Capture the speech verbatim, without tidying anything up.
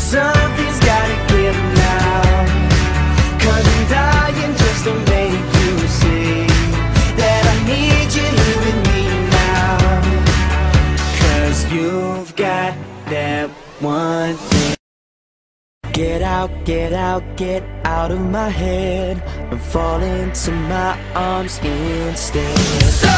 Something's gotta give now, 'cause I'm dying just to make you see that I need you here with me now. 'Cause you've got that one thing. Get out, get out, get out of my head and fall into my arms instead. So